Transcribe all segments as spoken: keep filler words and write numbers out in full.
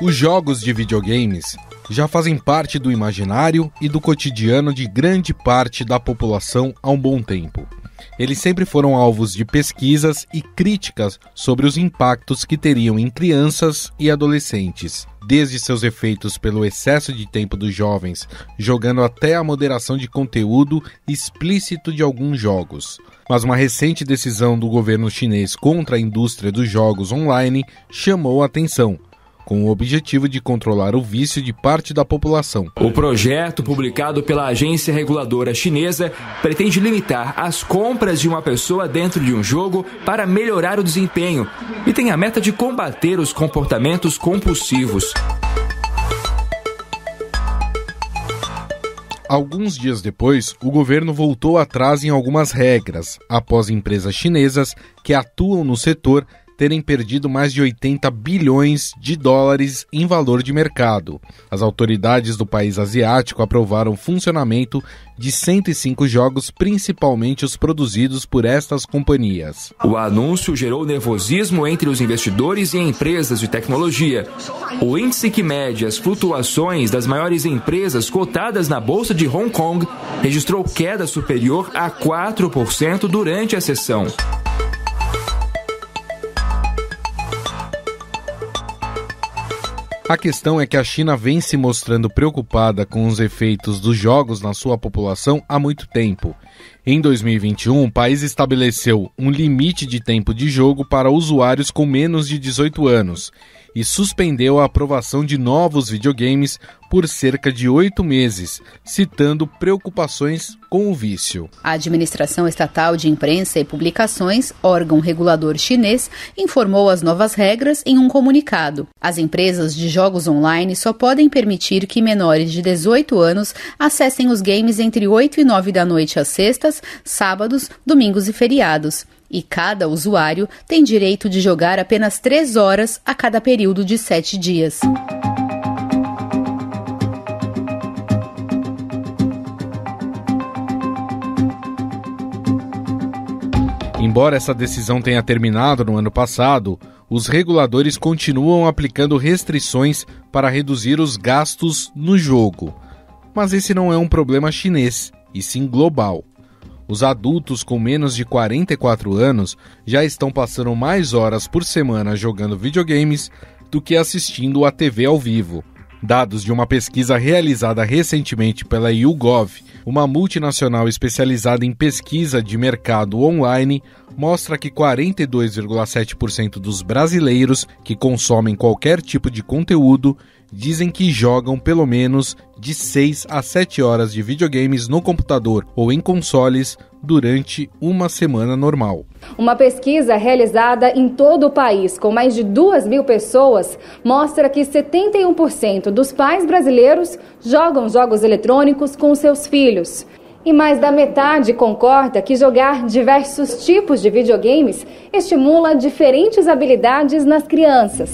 Os jogos de videogames já fazem parte do imaginário e do cotidiano de grande parte da população há um bom tempo. Eles sempre foram alvos de pesquisas e críticas sobre os impactos que teriam em crianças e adolescentes, desde seus efeitos pelo excesso de tempo dos jovens, jogando até a moderação de conteúdo explícito de alguns jogos. Mas uma recente decisão do governo chinês contra a indústria dos jogos online chamou a atenção, com o objetivo de controlar o vício de parte da população. O projeto, publicado pela agência reguladora chinesa, pretende limitar as compras de uma pessoa dentro de um jogo para melhorar o desempenho e tem a meta de combater os comportamentos compulsivos. Alguns dias depois, o governo voltou atrás em algumas regras, após empresas chinesas que atuam no setor terem perdido mais de oitenta bilhões de dólares em valor de mercado. As autoridades do país asiático aprovaram o funcionamento de cento e cinco jogos, principalmente os produzidos por estas companhias. O anúncio gerou nervosismo entre os investidores e empresas de tecnologia. O índice que mede as flutuações das maiores empresas cotadas na Bolsa de Hong Kong registrou queda superior a quatro por cento durante a sessão. A questão é que a China vem se mostrando preocupada com os efeitos dos jogos na sua população há muito tempo. Em dois mil e vinte e um, o país estabeleceu um limite de tempo de jogo para usuários com menos de dezoito anos e suspendeu a aprovação de novos videogames por cerca de oito meses, citando preocupações com o vício. A Administração Estatal de Imprensa e Publicações, órgão regulador chinês, informou as novas regras em um comunicado. As empresas de jogos online só podem permitir que menores de dezoito anos acessem os games entre oito e nove da noite às sextas, sábados, domingos e feriados. E cada usuário tem direito de jogar apenas três horas a cada período de sete dias. Embora essa decisão tenha terminado no ano passado, os reguladores continuam aplicando restrições para reduzir os gastos no jogo. Mas esse não é um problema chinês, e sim global. Os adultos com menos de quarenta e quatro anos já estão passando mais horas por semana jogando videogames do que assistindo à T V ao vivo. Dados de uma pesquisa realizada recentemente pela YouGov, uma multinacional especializada em pesquisa de mercado online, mostra que quarenta e dois vírgula sete por cento dos brasileiros que consomem qualquer tipo de conteúdo dizem que jogam pelo menos de seis a sete horas de videogames no computador ou em consoles durante uma semana normal. Uma pesquisa realizada em todo o país, com mais de duas mil pessoas, mostra que setenta e um por cento dos pais brasileiros jogam jogos eletrônicos com seus filhos. E mais da metade concorda que jogar diversos tipos de videogames estimula diferentes habilidades nas crianças.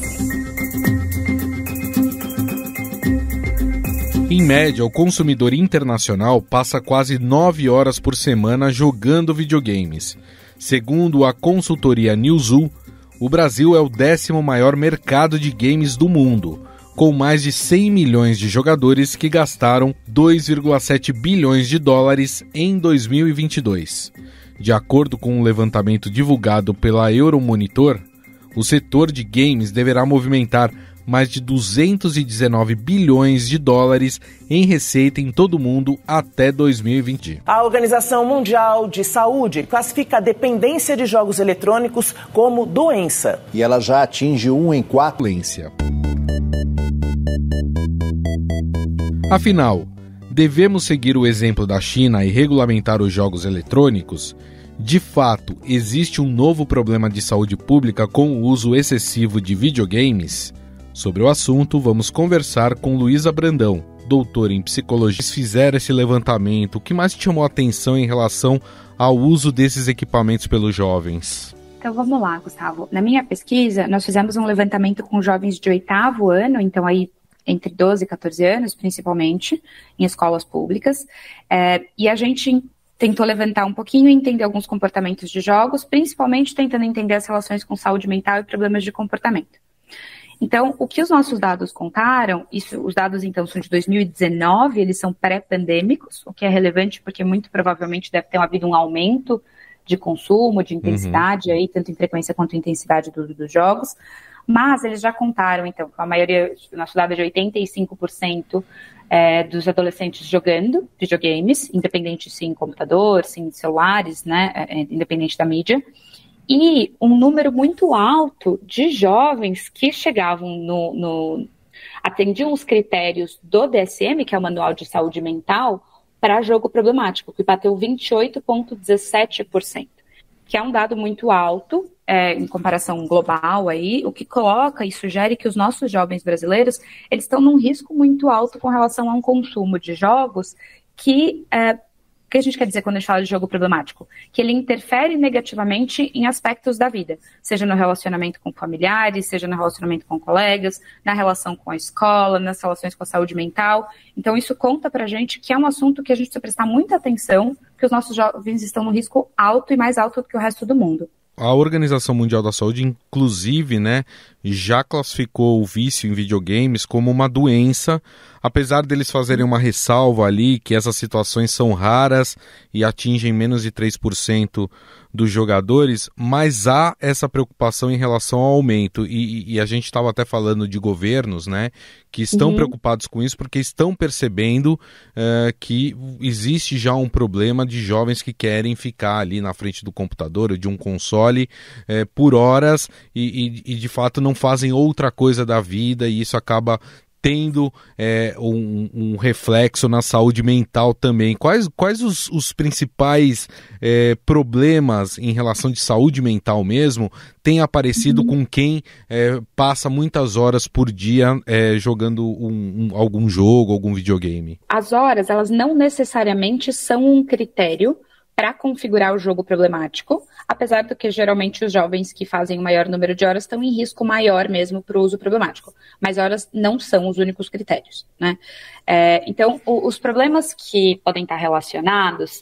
Em média, o consumidor internacional passa quase nove horas por semana jogando videogames. Segundo a consultoria Newzoo, o Brasil é o décimo maior mercado de games do mundo, com mais de cem milhões de jogadores que gastaram dois vírgula sete bilhões de dólares em dois mil e vinte e dois. De acordo com um levantamento divulgado pela Euromonitor, o setor de games deverá movimentar mais de duzentos e dezenove bilhões de dólares em receita em todo o mundo até dois mil e vinte. A Organização Mundial de Saúde classifica a dependência de jogos eletrônicos como doença. E ela já atinge um em quatro. Afinal, devemos seguir o exemplo da China e regulamentar os jogos eletrônicos? De fato, existe um novo problema de saúde pública com o uso excessivo de videogames? Sobre o assunto, vamos conversar com Luísa Brandão, doutora em psicologia. Fizeram esse levantamento, o que mais te chamou a atenção em relação ao uso desses equipamentos pelos jovens? Então vamos lá, Gustavo. Na minha pesquisa, nós fizemos um levantamento com jovens de oitavo ano, então aí entre doze e quatorze anos, principalmente, em escolas públicas, é, e a gente tentou levantar um pouquinho e entender alguns comportamentos de jogos, principalmente tentando entender as relações com saúde mental e problemas de comportamento. Então, o que os nossos dados contaram, isso, os dados então são de dois mil e dezenove, eles são pré-pandêmicos, o que é relevante porque muito provavelmente deve ter havido um aumento de consumo, de intensidade, uhum. aí, tanto em frequência quanto em intensidade do, dos jogos, mas eles já contaram, então, com a maioria, o nosso dado é de oitenta e cinco por cento é, dos adolescentes jogando videogames, independente se em computador, se em celulares, né, é, independente da mídia, e um número muito alto de jovens que chegavam no, no atendiam os critérios do D S M, que é o Manual de Saúde Mental, para jogo problemático, que bateu vinte e oito vírgula dezessete por cento, que é um dado muito alto, é, em comparação global aí, o que coloca e sugere que os nossos jovens brasileiros, eles estão num risco muito alto com relação a um consumo de jogos que... É, o que a gente quer dizer quando a gente fala de jogo problemático? Que ele interfere negativamente em aspectos da vida, seja no relacionamento com familiares, seja no relacionamento com colegas, na relação com a escola, nas relações com a saúde mental. Então isso conta pra gente que é um assunto que a gente precisa prestar muita atenção, que os nossos jovens estão no risco alto e mais alto do que o resto do mundo. A Organização Mundial da Saúde, inclusive, né, já classificou o vício em videogames como uma doença, apesar deles fazerem uma ressalva ali que essas situações são raras e atingem menos de três por cento dos jogadores, mas há essa preocupação em relação ao aumento. E, e a gente estava até falando de governos, né, que estão uhum. preocupados com isso porque estão percebendo uh, que existe já um problema de jovens que querem ficar ali na frente do computador ou de um console uh, por horas e, e, e de fato não fazem outra coisa da vida, e isso acaba tendo é, um, um reflexo na saúde mental também. Quais, quais os, os principais é, problemas em relação de saúde mental mesmo têm aparecido uhum. com quem é, passa muitas horas por dia é, jogando um, um, algum jogo, algum videogame? As horas, elas não necessariamente são um critério para configurar o jogo problemático, apesar do que geralmente os jovens que fazem o maior número de horas estão em risco maior mesmo para o uso problemático. Mas horas não são os únicos critérios, né? É, então, o, os problemas que podem estar relacionados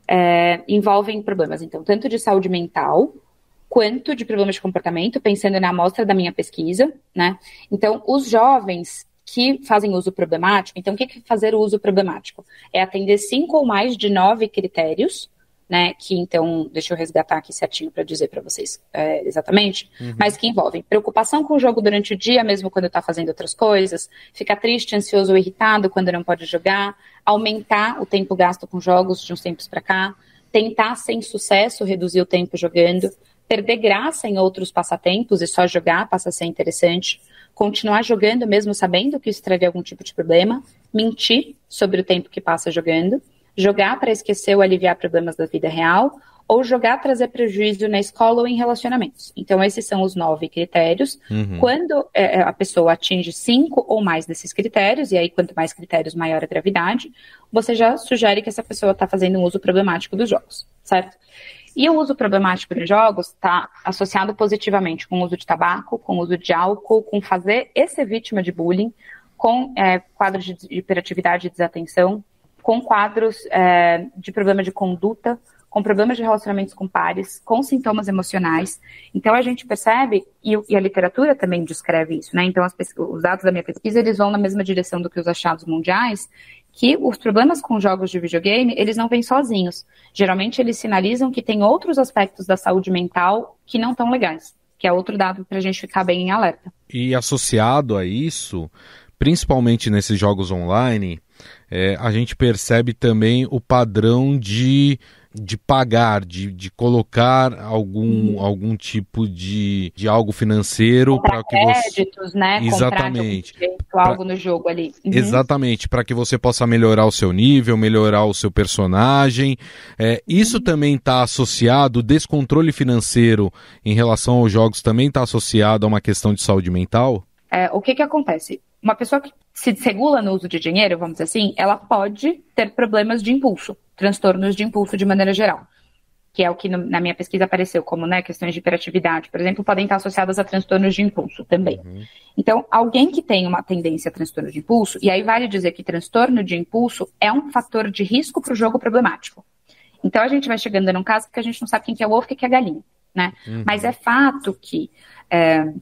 é, envolvem problemas, então, tanto de saúde mental, quanto de problemas de comportamento, pensando na amostra da minha pesquisa, né? Então, os jovens que fazem uso problemático, então, o que é fazer o uso problemático? É atender cinco ou mais de nove critérios, né, que então, deixa eu resgatar aqui certinho para dizer para vocês é, exatamente, uhum. mas que envolvem preocupação com o jogo durante o dia, mesmo quando está fazendo outras coisas, ficar triste, ansioso ou irritado quando não pode jogar, aumentar o tempo gasto com jogos de uns tempos para cá, tentar sem sucesso reduzir o tempo jogando, perder graça em outros passatempos e só jogar passa a ser interessante, continuar jogando mesmo sabendo que isso traria algum tipo de problema, mentir sobre o tempo que passa jogando, jogar para esquecer ou aliviar problemas da vida real, ou jogar trazer prejuízo na escola ou em relacionamentos. Então, esses são os nove critérios. Uhum. Quando é, a pessoa atinge cinco ou mais desses critérios, e aí quanto mais critérios, maior a gravidade, você já sugere que essa pessoa está fazendo um uso problemático dos jogos, certo? E o uso problemático de jogos está associado positivamente com o uso de tabaco, com o uso de álcool, com fazer esse vítima de bullying, com é, quadros de hiperatividade e desatenção, com quadros é, de problema de conduta, com problemas de relacionamentos com pares, com sintomas emocionais. Então, a gente percebe, e, e a literatura também descreve isso, né? Então, as, os dados da minha pesquisa, eles vão na mesma direção do que os achados mundiais, que os problemas com jogos de videogame, eles não vêm sozinhos. Geralmente, eles sinalizam que tem outros aspectos da saúde mental que não estão legais, que é outro dado para a gente ficar bem em alerta. E associado a isso, principalmente nesses jogos online, é, a gente percebe também o padrão de, de pagar, de, de colocar algum, uhum. algum tipo de, de algo financeiro para que você... créditos, né? Exatamente. Comprar de jeito, pra... algo no jogo ali. Uhum. Exatamente, para que você possa melhorar o seu nível, melhorar o seu personagem. É, isso uhum. também está associado, o descontrole financeiro em relação aos jogos também está associado a uma questão de saúde mental? É, o que que acontece? Uma pessoa que se desregula no uso de dinheiro, vamos dizer assim, ela pode ter problemas de impulso, transtornos de impulso de maneira geral, que é o que no, na minha pesquisa apareceu como, né, questões de hiperatividade, por exemplo, podem estar associadas a transtornos de impulso também. Uhum. Então, alguém que tem uma tendência a transtorno de impulso, e aí vale dizer que transtorno de impulso é um fator de risco para o jogo problemático. Então, a gente vai chegando num caso que a gente não sabe quem que é o ovo e quem que é a galinha, né? Uhum. Mas é fato que... É,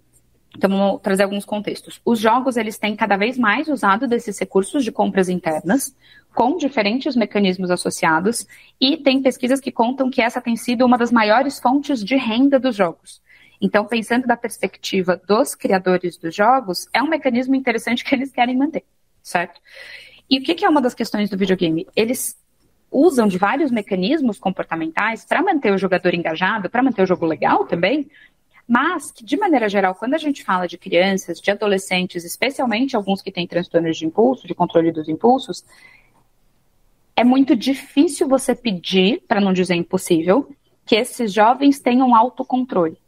Então, vamos trazer alguns contextos. Os jogos, eles têm cada vez mais usado desses recursos de compras internas, com diferentes mecanismos associados, e tem pesquisas que contam que essa tem sido uma das maiores fontes de renda dos jogos. Então, pensando da perspectiva dos criadores dos jogos, é um mecanismo interessante que eles querem manter, certo? E o que é uma das questões do videogame? Eles usam de vários mecanismos comportamentais para manter o jogador engajado, para manter o jogo legal também, mas que, de maneira geral, quando a gente fala de crianças, de adolescentes, especialmente alguns que têm transtornos de impulso, de controle dos impulsos, é muito difícil você pedir, para não dizer impossível, que esses jovens tenham autocontrole.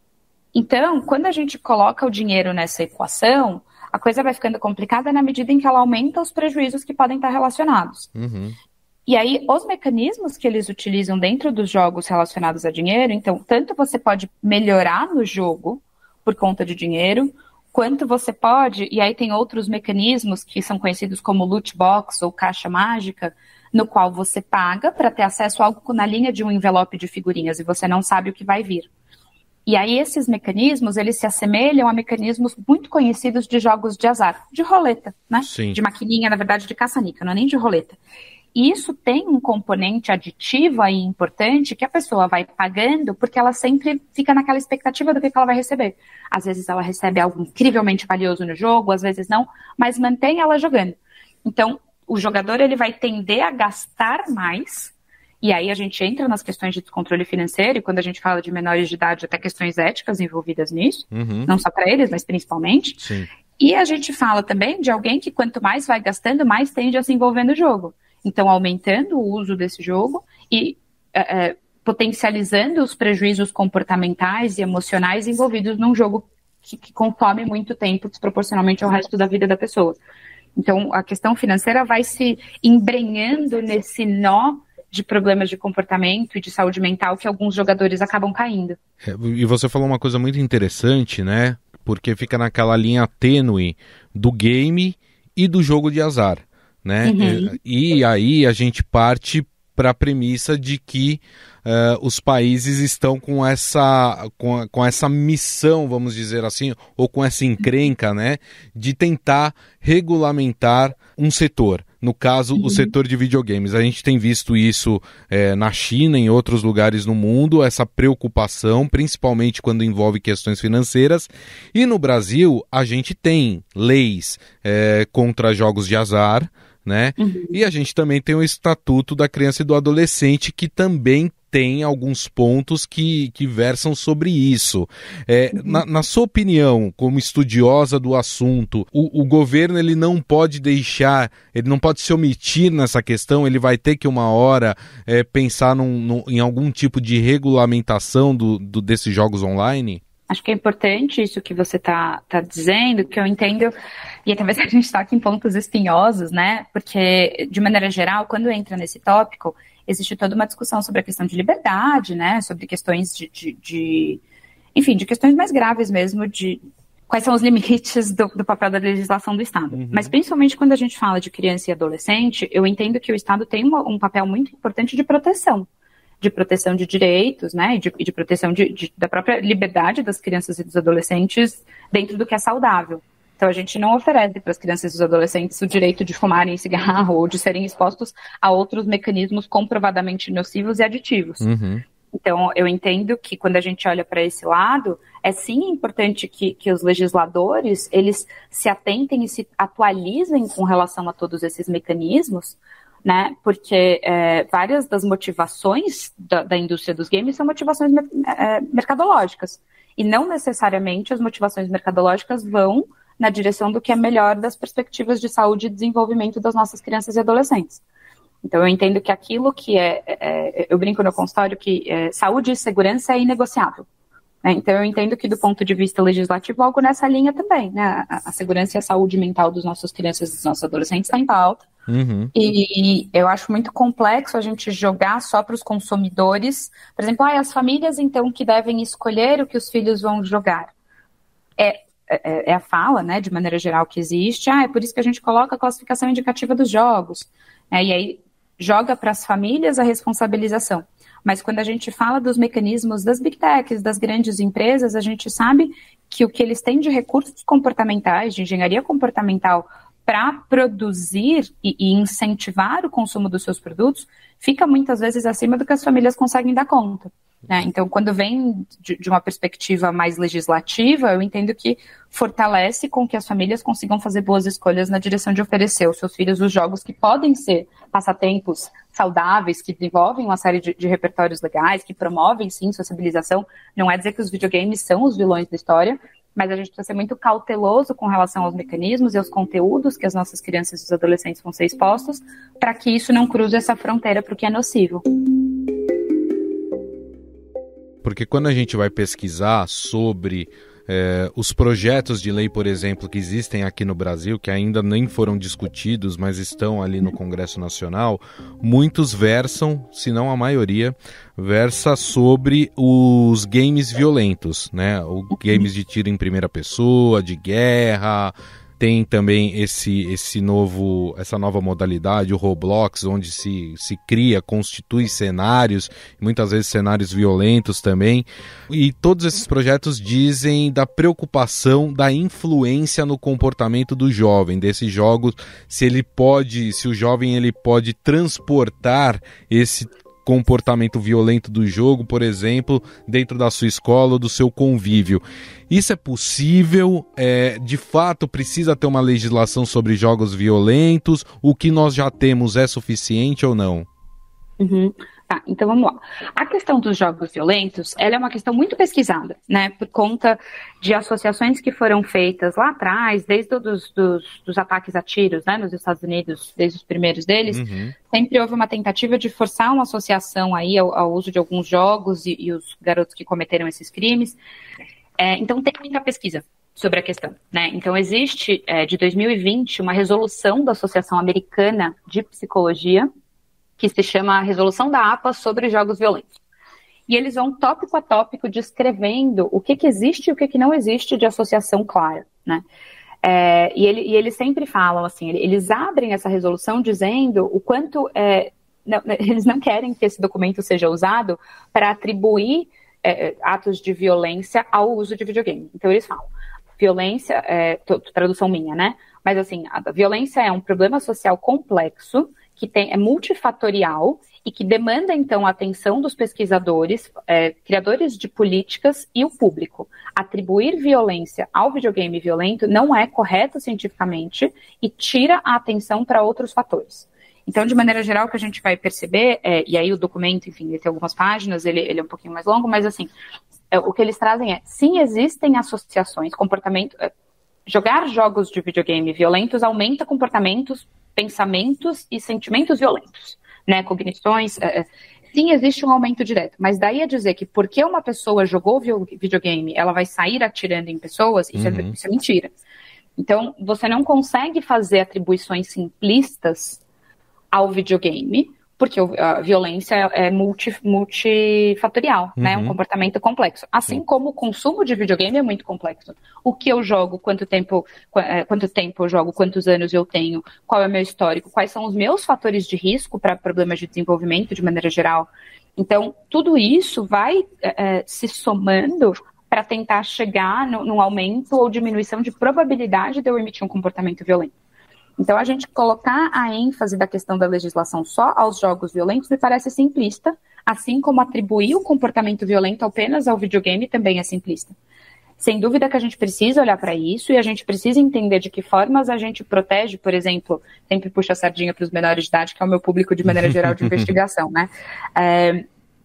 Então, quando a gente coloca o dinheiro nessa equação, a coisa vai ficando complicada na medida em que ela aumenta os prejuízos que podem estar relacionados. Uhum. E aí, os mecanismos que eles utilizam dentro dos jogos relacionados a dinheiro, então, tanto você pode melhorar no jogo por conta de dinheiro, quanto você pode, e aí tem outros mecanismos que são conhecidos como loot box ou caixa mágica, no qual você paga para ter acesso a algo na linha de um envelope de figurinhas e você não sabe o que vai vir. E aí esses mecanismos, eles se assemelham a mecanismos muito conhecidos de jogos de azar, de roleta, né? Sim. De maquininha, na verdade, de caça-níquel, não é nem de roleta. E isso tem um componente aditivo aí importante que a pessoa vai pagando porque ela sempre fica naquela expectativa do que ela vai receber. Às vezes ela recebe algo incrivelmente valioso no jogo, às vezes não, mas mantém ela jogando. Então, o jogador ele vai tender a gastar mais, e aí a gente entra nas questões de descontrole financeiro, e quando a gente fala de menores de idade, até questões éticas envolvidas nisso, Uhum. não só para eles, mas principalmente. Sim. E a gente fala também de alguém que quanto mais vai gastando, mais tende a se envolver no jogo. Então, aumentando o uso desse jogo e é, é, potencializando os prejuízos comportamentais e emocionais envolvidos num jogo que, que consome muito tempo desproporcionalmente ao resto da vida da pessoa. Então, a questão financeira vai se embrenhando nesse nó de problemas de comportamento e de saúde mental que alguns jogadores acabam caindo. É, e você falou uma coisa muito interessante, né? Porque fica naquela linha tênue do game e do jogo de azar, né? Uhum. E, e aí a gente parte para a premissa de que uh, os países estão com essa, com, com essa missão, vamos dizer assim, ou com essa encrenca, né, de tentar regulamentar um setor. No caso, uhum. o setor de videogames. A gente tem visto isso é, na China, em outros lugares no mundo, essa preocupação, principalmente quando envolve questões financeiras. E no Brasil, a gente tem leis é, contra jogos de azar, né? Uhum. E a gente também tem o Estatuto da Criança e do Adolescente, que também tem alguns pontos que, que versam sobre isso. É, uhum. na, na sua opinião, como estudiosa do assunto, o, o governo ele não pode deixar, ele não pode se omitir nessa questão, ele vai ter que uma hora é, pensar num, num, em algum tipo de regulamentação do, do, desses jogos online? Acho que é importante isso que você está tá dizendo, que eu entendo, e talvez a gente está aqui em pontos espinhosos, né? Porque, de maneira geral, quando entra nesse tópico, existe toda uma discussão sobre a questão de liberdade, né? Sobre questões de, de, de enfim, de questões mais graves mesmo, de quais são os limites do, do papel da legislação do Estado. Uhum. Mas, principalmente quando a gente fala de criança e adolescente, eu entendo que o Estado tem uma, um papel muito importante de proteção. de proteção de direitos, né, e de, de proteção de, de, da própria liberdade das crianças e dos adolescentes dentro do que é saudável. Então, a gente não oferece para as crianças e os adolescentes o direito de fumarem cigarro ou de serem expostos a outros mecanismos comprovadamente nocivos e aditivos. Uhum. Então, eu entendo que quando a gente olha para esse lado, é sim importante que, que os legisladores, eles se atentem e se atualizem com relação a todos esses mecanismos, né? Porque é, várias das motivações da, da indústria dos games são motivações é, mercadológicas. E não necessariamente as motivações mercadológicas vão na direção do que é melhor das perspectivas de saúde e desenvolvimento das nossas crianças e adolescentes. Então, eu entendo que aquilo que é... é eu brinco no consultório que é, saúde e segurança é inegociável. Né? Então, eu entendo que, do ponto de vista legislativo, algo nessa linha também. Né? A, a segurança e a saúde mental dos nossos crianças e dos nossos adolescentes está em pauta. Uhum. E, e eu acho muito complexo a gente jogar só para os consumidores. Por exemplo, ah, as famílias, então, que devem escolher o que os filhos vão jogar. É, é, é a fala, né, de maneira geral, que existe. Ah, é por isso que a gente coloca a classificação indicativa dos jogos. É, e aí joga para as famílias a responsabilização. Mas quando a gente fala dos mecanismos das big techs, das grandes empresas, a gente sabe que o que eles têm de recursos comportamentais, de engenharia comportamental, para produzir e, e incentivar o consumo dos seus produtos, fica muitas vezes acima do que as famílias conseguem dar conta. Né? Então, quando vem de, de uma perspectiva mais legislativa, eu entendo que fortalece com que as famílias consigam fazer boas escolhas na direção de oferecer aos seus filhos os jogos que podem ser passatempos saudáveis, que desenvolvem uma série de, de repertórios legais, que promovem, sim, sociabilização. Não é dizer que os videogames são os vilões da história, mas a gente precisa ser muito cauteloso com relação aos mecanismos e aos conteúdos que as nossas crianças e os adolescentes vão ser expostos, para que isso não cruze essa fronteira para o que é nocivo. Porque quando a gente vai pesquisar sobre eh, os projetos de lei, por exemplo, que existem aqui no Brasil, que ainda nem foram discutidos, mas estão ali no Congresso Nacional, muitos versam, se não a maioria, versa sobre os games violentos, né? Os games de tiro em primeira pessoa, de guerra. Tem também esse, esse novo, essa nova modalidade, o Roblox, onde se, se cria, constitui cenários, muitas vezes cenários violentos também. E todos esses projetos dizem da preocupação da influência no comportamento do jovem, desses jogos, se ele pode, se o jovem ele pode transportar esse comportamento violento do jogo, por exemplo, dentro da sua escola ou do seu convívio. Isso é possível? É, de fato, precisa ter uma legislação sobre jogos violentos? O que nós já temos é suficiente ou não? Uhum. Tá, então vamos lá. A questão dos jogos violentos, ela é uma questão muito pesquisada, né, por conta de associações que foram feitas lá atrás, desde os dos, dos ataques a tiros, né, nos Estados Unidos, desde os primeiros deles, uhum. Sempre houve uma tentativa de forçar uma associação aí ao, ao uso de alguns jogos e, e os garotos que cometeram esses crimes. É, então tem muita pesquisa sobre a questão, né, então existe, é, de dois mil e vinte, uma resolução da Associação Americana de Psicologia, que se chama a Resolução da A P A sobre Jogos Violentos. E eles vão tópico a tópico descrevendo o que, que existe e o que, que não existe de associação clara, né? É, e, ele, e eles sempre falam assim, eles abrem essa resolução dizendo o quanto é, não, eles não querem que esse documento seja usado para atribuir é, atos de violência ao uso de videogame. Então eles falam, violência, é, tradução minha, né? Mas assim, a violência é um problema social complexo, que tem, é multifatorial e que demanda, então, a atenção dos pesquisadores, é, criadores de políticas e o público. Atribuir violência ao videogame violento não é correto cientificamente e tira a atenção para outros fatores. Então, de maneira geral, o que a gente vai perceber, é, e aí o documento, enfim, ele tem algumas páginas, ele, ele é um pouquinho mais longo, mas assim, é, o que eles trazem é, sim, existem associações, comportamento, é, jogar jogos de videogame violentos aumenta comportamentos, pensamentos e sentimentos violentos, né, cognições, é, sim, existe um aumento direto, mas daí a dizer que porque uma pessoa jogou videogame, ela vai sair atirando em pessoas, isso, uhum. é, isso é mentira. Então, você não consegue fazer atribuições simplistas ao videogame, porque a violência é multi, multifatorial, uhum. né? Um comportamento complexo. Assim Sim. como o consumo de videogame é muito complexo. O que eu jogo, quanto tempo, quanto tempo eu jogo, quantos anos eu tenho, qual é o meu histórico, quais são os meus fatores de risco para problemas de desenvolvimento de maneira geral. Então, tudo isso vai é, se somando para tentar chegar no, num aumento ou diminuição de probabilidade de eu emitir um comportamento violento. Então, a gente colocar a ênfase da questão da legislação só aos jogos violentos me parece simplista, assim como atribuir o comportamento violento apenas ao videogame também é simplista. Sem dúvida que a gente precisa olhar para isso e a gente precisa entender de que formas a gente protege, por exemplo, sempre puxa a sardinha para os menores de idade, que é o meu público de maneira geral de investigação, né? É,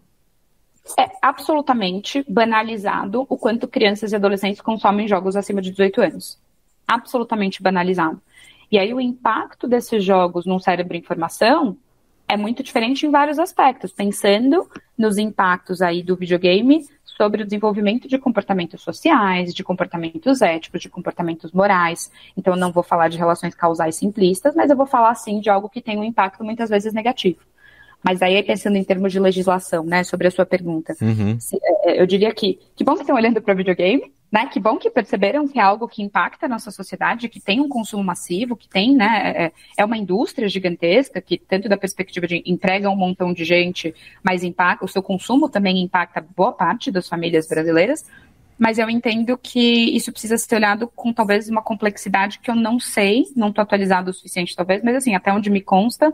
é absolutamente banalizado o quanto crianças e adolescentes consomem jogos acima de dezoito anos. Absolutamente banalizado. E aí o impacto desses jogos num cérebro em formação é muito diferente em vários aspectos, pensando nos impactos aí do videogame sobre o desenvolvimento de comportamentos sociais, de comportamentos éticos, de comportamentos morais. Então eu não vou falar de relações causais simplistas, mas eu vou falar sim de algo que tem um impacto muitas vezes negativo. Mas aí pensando em termos de legislação, né, sobre a sua pergunta, uhum. eu diria que que bom que estão olhando para o videogame, Né? Que bom que perceberam que é algo que impacta a nossa sociedade, que tem um consumo massivo, que tem, né, é, é uma indústria gigantesca, que tanto da perspectiva de emprega um montão de gente, mas impacta, o seu consumo também impacta boa parte das famílias brasileiras, mas eu entendo que isso precisa ser olhado com talvez uma complexidade que eu não sei, não estou atualizado o suficiente talvez, mas assim, até onde me consta,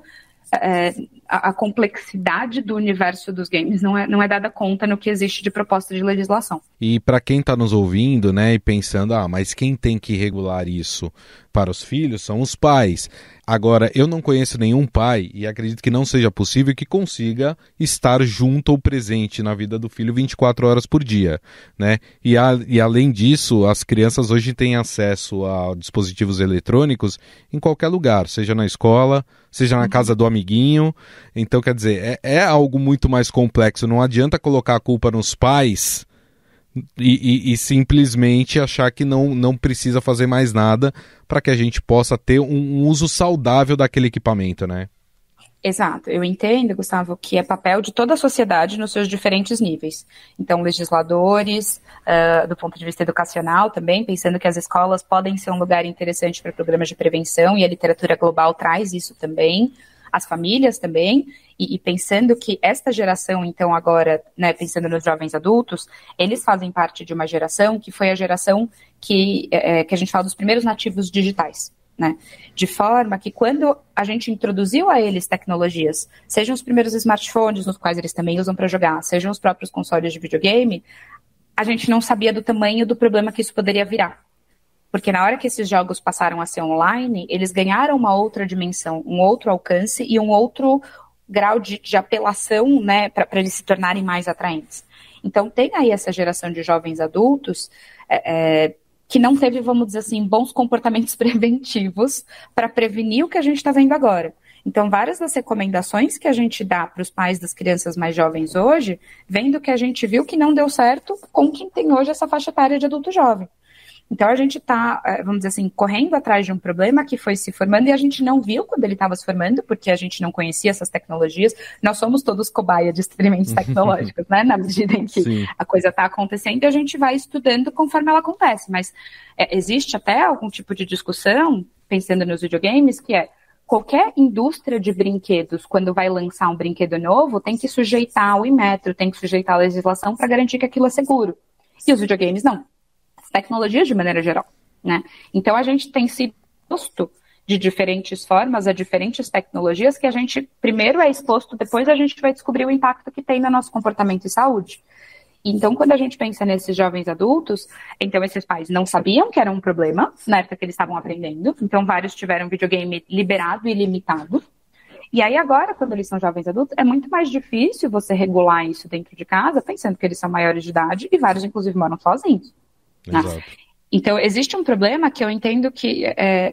É, a, a complexidade do universo dos games não é, não é dada conta no que existe de proposta de legislação. E para quem está nos ouvindo, né, e pensando, ah, mas quem tem que regular isso para os filhos são os pais. Agora, eu não conheço nenhum pai, e acredito que não seja possível, que consiga estar junto ou presente na vida do filho vinte e quatro horas por dia, né? E, a, e além disso, as crianças hoje têm acesso a dispositivos eletrônicos em qualquer lugar, seja na escola, seja na casa do amiguinho. Então, quer dizer, é, é algo muito mais complexo. Não adianta colocar a culpa nos pais e, e, e simplesmente achar que não, não precisa fazer mais nada para que a gente possa ter um, um uso saudável daquele equipamento, né? Exato, eu entendo, Gustavo, que é papel de toda a sociedade nos seus diferentes níveis. Então, legisladores, uh, do ponto de vista educacional também, pensando que as escolas podem ser um lugar interessante para programas de prevenção, e a literatura global traz isso também, as famílias também, e, e pensando que esta geração, então agora, né, pensando nos jovens adultos, eles fazem parte de uma geração que foi a geração que, é, que a gente fala dos primeiros nativos digitais. Né? De forma que quando a gente introduziu a eles tecnologias, sejam os primeiros smartphones, nos quais eles também usam para jogar, sejam os próprios consoles de videogame, a gente não sabia do tamanho do problema que isso poderia virar. Porque na hora que esses jogos passaram a ser online, eles ganharam uma outra dimensão, um outro alcance e um outro grau de, de apelação, né, para eles se tornarem mais atraentes. Então tem aí essa geração de jovens adultos é, é, que não teve, vamos dizer assim, bons comportamentos preventivos para prevenir o que a gente está vendo agora. Então, várias das recomendações que a gente dá para os pais das crianças mais jovens hoje, vem do que a gente viu que não deu certo com quem tem hoje essa faixa etária de adulto jovem. Então, a gente está, vamos dizer assim, correndo atrás de um problema que foi se formando e a gente não viu quando ele estava se formando, porque a gente não conhecia essas tecnologias. Nós somos todos cobaia de experimentos tecnológicos, né? Na medida em que Sim. a coisa está acontecendo, a gente vai estudando conforme ela acontece. Mas é, existe até algum tipo de discussão, pensando nos videogames, que é qualquer indústria de brinquedos, quando vai lançar um brinquedo novo, tem que sujeitar ao Inmetro, tem que sujeitar a legislação para garantir que aquilo é seguro. E os videogames não. Tecnologias de maneira geral, né? Então a gente tem sido exposto de diferentes formas a diferentes tecnologias que a gente primeiro é exposto, depois a gente vai descobrir o impacto que tem no nosso comportamento e saúde. Então, quando a gente pensa nesses jovens adultos, então esses pais não sabiam que era um problema na época que eles estavam aprendendo, então vários tiveram videogame liberado e limitado. E aí agora, quando eles são jovens adultos, é muito mais difícil você regular isso dentro de casa, pensando que eles são maiores de idade e vários, inclusive, moram sozinhos. Né? Então, existe um problema que eu entendo que é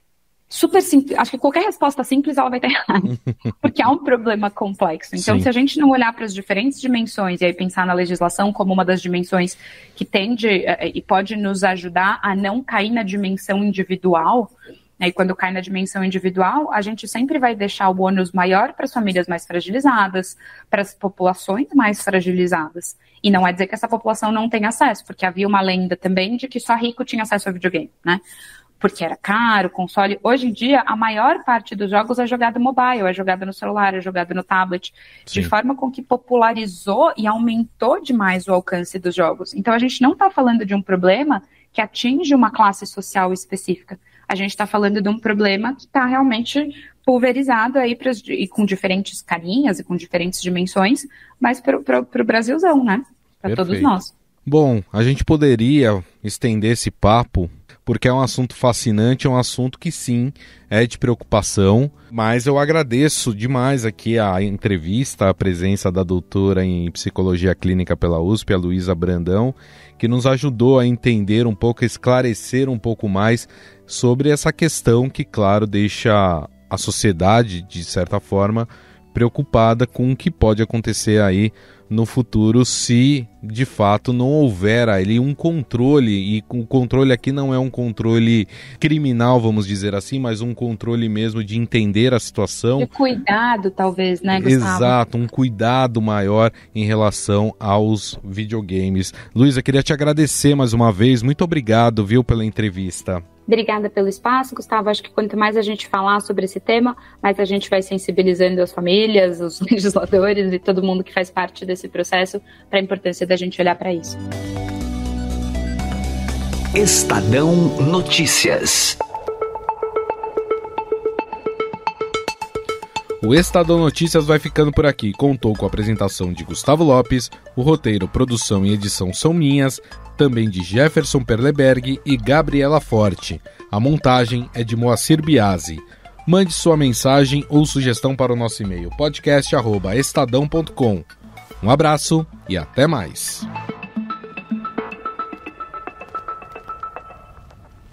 super simples. Acho que qualquer resposta simples ela vai estar errada, porque há um problema complexo. Então, Sim. se a gente não olhar para as diferentes dimensões e aí pensar na legislação como uma das dimensões que tende é, e pode nos ajudar a não cair na dimensão individual, né? E quando cai na dimensão individual, a gente sempre vai deixar o ônus maior para as famílias mais fragilizadas, para as populações mais fragilizadas. E não é dizer que essa população não tem acesso, porque havia uma lenda também de que só rico tinha acesso ao videogame, né? Porque era caro, console. Hoje em dia, a maior parte dos jogos é jogada mobile, é jogada no celular, é jogada no tablet, Sim. de forma com que popularizou e aumentou demais o alcance dos jogos. Então, a gente não está falando de um problema que atinge uma classe social específica. A gente está falando de um problema que está realmente pulverizado aí pras, e com diferentes carinhas e com diferentes dimensões, mas para o Brasilzão, né? Para todos nós. Bom, a gente poderia estender esse papo, porque é um assunto fascinante, é um assunto que sim, é de preocupação, mas eu agradeço demais aqui a entrevista, a presença da doutora em Psicologia Clínica pela U S P, a Luísa Brandão, que nos ajudou a entender um pouco, a esclarecer um pouco mais sobre essa questão que, claro, deixa a sociedade, de certa forma, preocupada com o que pode acontecer aí no futuro se de fato não houver ali um controle, e o controle aqui não é um controle criminal, vamos dizer assim, mas um controle mesmo de entender a situação. De cuidado, talvez, né, Gustavo? Exato, um cuidado maior em relação aos videogames. Luísa, queria te agradecer mais uma vez, muito obrigado, viu, pela entrevista. Obrigada pelo espaço, Gustavo. Acho que quanto mais a gente falar sobre esse tema, mais a gente vai sensibilizando as famílias, os legisladores e todo mundo que faz parte desse processo para a importância da gente olhar para isso. Estadão Notícias. O Estadão Notícias vai ficando por aqui. Contou com a apresentação de Gustavo Lopes, o roteiro, produção e edição são minhas, também de Jefferson Perleberg e Gabriela Forte. A montagem é de Moacir Biasi. Mande sua mensagem ou sugestão para o nosso e-mail podcast arroba estadão ponto com. Um abraço e até mais.